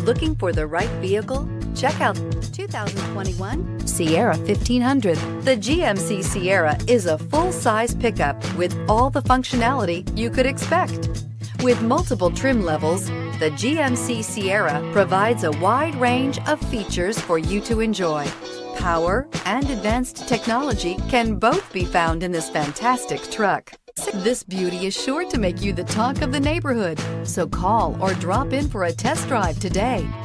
Looking for the right vehicle? Check out 2021 Sierra 1500. The GMC Sierra is a full-size pickup with all the functionality you could expect. With multiple trim levels, the GMC Sierra provides a wide range of features for you to enjoy. Power and advanced technology can both be found in this fantastic truck. This beauty is sure to make you the talk of the neighborhood, so call or drop in for a test drive today.